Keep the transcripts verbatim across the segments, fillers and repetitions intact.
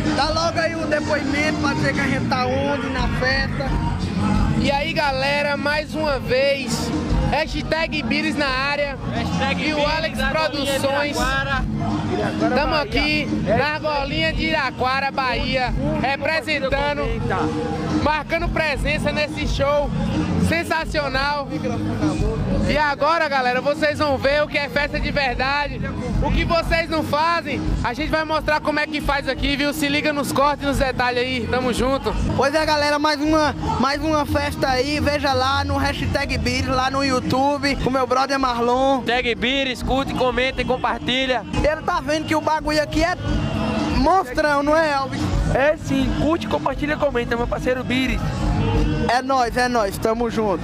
Dá logo aí o depoimento pra dizer que a gente tá onde, na festa. E aí, galera, mais uma vez, hashtag Bires na área, hashtag e o Alex Produções. Estamos aqui na Argolinha de Iraquara, Bahia, representando, marcando presença nesse show sensacional. E agora, galera, vocês vão ver o que é festa de verdade. O que vocês não fazem, a gente vai mostrar como é que faz aqui, viu? Se liga nos cortes e nos detalhes aí, tamo junto. Pois é, galera, mais uma, mais uma festa aí, veja lá no hashtag Bires, lá no YouTube, com meu brother Marlon. Hashtag Bires, curte, comenta e compartilha. Ele tá vendo que o bagulho aqui é monstrão, não é, Elvis? É sim, curte, compartilha, comenta, meu parceiro Bires. É nóis, é nóis, tamo junto.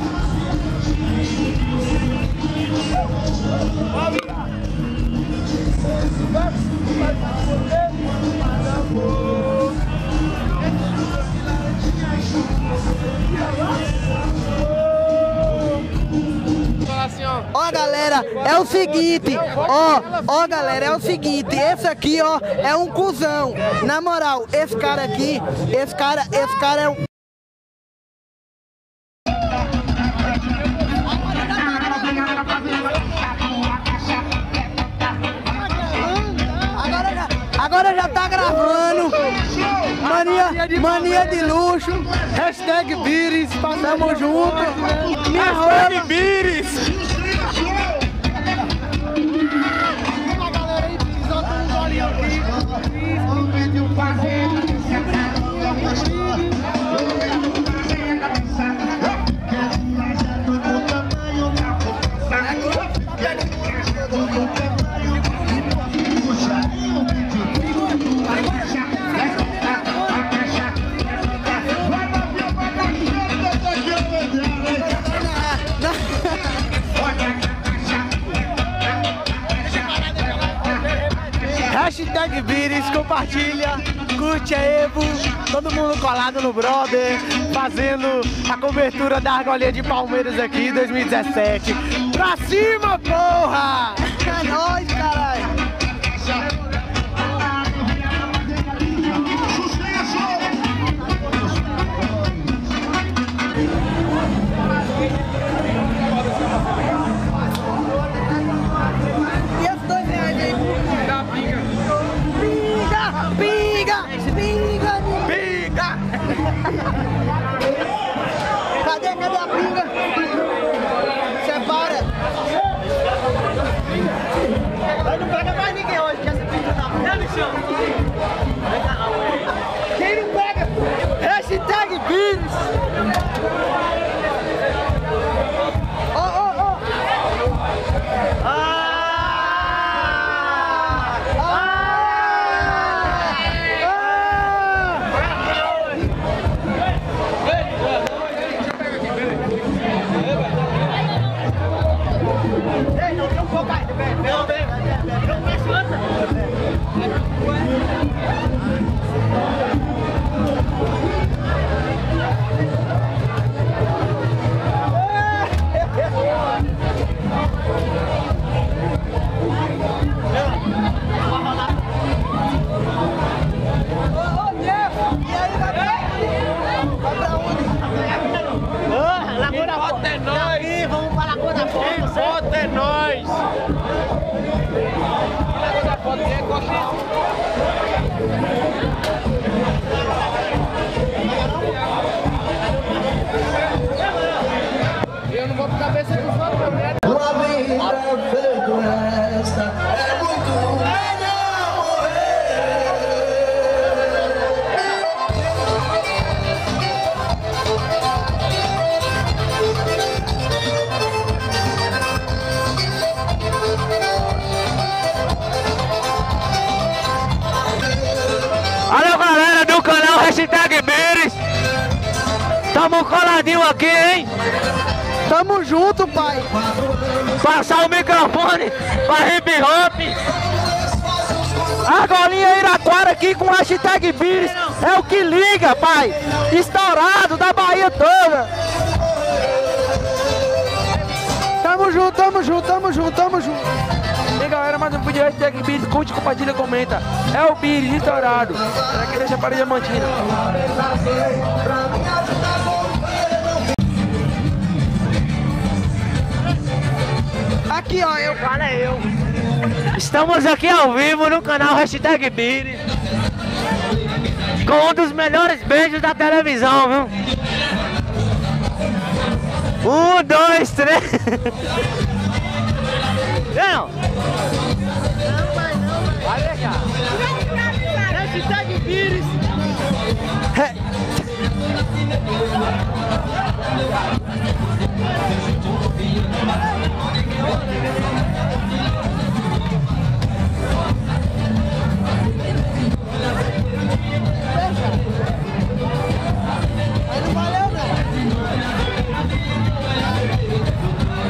Ó, galera, é o seguinte, ó, ó, galera, é o seguinte, esse aqui, ó, é um cuzão. Na moral, esse cara aqui, esse cara, esse cara é um... Agora já, agora já tá gravando. Mania, mania de luxo. Hashtag Bires, passamos junto. Hashtag Bires. Hashtag Bires, compartilha, curte a Evo, todo mundo colado no brother, fazendo a cobertura da Argolinha de Palmeiras aqui, dois mil e dezessete. Pra cima, porra! É nóis, caralho! Cadê, cadê a pinga? Separa. Mas não pega mais ninguém hoje, que essa pinga tá pegando no chão. Quem não pega? Hashtag Bires. Ó, ó, ó. Ah! Eu não vou por cabeça do fã, né? Uma vida feito esta é muito melhor morrer. Valeu, galera do canal hashtag Bires. Tamo coladinho aqui, hein? Tamo junto, pai. Passar o microfone pra hip hop. Argolinha Iraquara aqui com hashtag Bires. É o que liga, pai. Estourado da Bahia toda. Tamo junto, tamo junto, tamo junto, tamo junto. aí galera, mais um vídeo de hashtag Bires, curte, compartilha, comenta. É o Bires estourado. Aqui deixa para Diamantina. Aqui ó, eu falo é eu. Estamos aqui ao vivo no canal hashtag Bires, com um dos melhores beijos da televisão, viu? Um, dois, três. Não! Não vai, não vai. Vai deixar. Hashtag Bires. É.